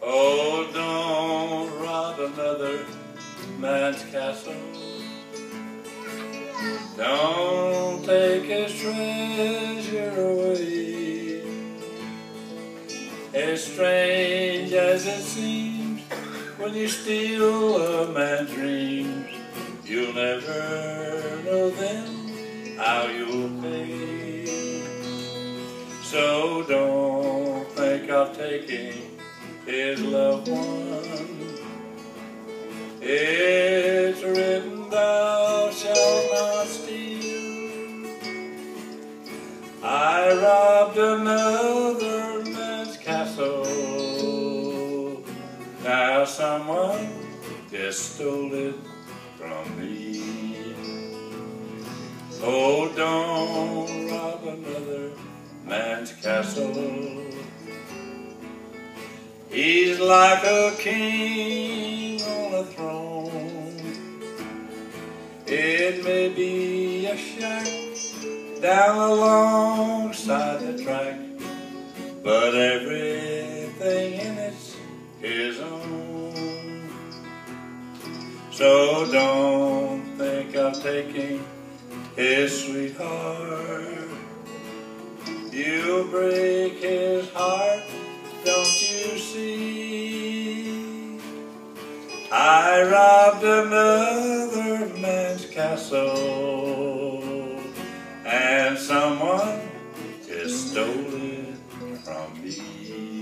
Oh, don't rob another man's castle. Don't take his treasure away. As strange as it seems, when you steal a man's dreams, you'll never know then how you'll pay. So don't think of taking his loved one. It's written, thou shalt not steal. I robbed another man's castle. Now someone just stole it from me. Oh, don't rob another man's castle. He's like a king on a throne. It may be a shack down alongside the track, but everything in it's his own. So don't think of taking his sweetheart. You'll break his heart, don't you see? I robbed another man's castle, and someone just stole it from me.